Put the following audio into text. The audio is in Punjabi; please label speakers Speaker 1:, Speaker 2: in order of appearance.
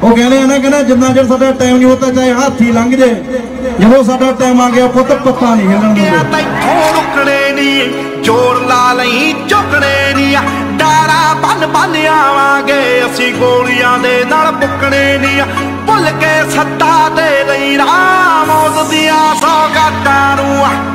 Speaker 1: ਉਹ ਕਹਿੰਦੇ ਆ ਨਾ ਕਹਿੰਦਾ ਜਿੰਨਾ ਚਿਰ ਸਾਡਾ ਟਾਈਮ ਨਹੀਂ ਹੁੰਦਾ ਚਾਹੇ ਹਾਥੀ ਲੰਘ ਜੇ ਜਦੋਂ ਸਾਡਾ ਟਾਈਮ ਆ ਗਿਆ ਪੁੱਤ ਪੱਤਾ ਨਹੀਂ ਹਿੱਲਣ ਦਿੰਦੇ
Speaker 2: ਤੈਥੋਂ ਰੁਕਣੇ ਨਹੀਂ ਜ਼ੋਰ ਲਾ ਲਈ ਝੁਕਣੇ ਨਹੀਂ ਡਾਰਾ ਬੰਨ ਬੰਨ ਆਵਾਂਗੇ ਅਸੀਂ ਗੋਲੀਆਂ ਦੇ ਨਾਲ ਮੁੱਕਣੇ ਨਹੀਂ ਭੁੱਲ ਕੇ ਸੱਤਾ ਦੇ ਲਈ ਰਾਮ ਉਸ ਦੀਆਂ ਸੌਗਾਤਾਂ ਨੂੰ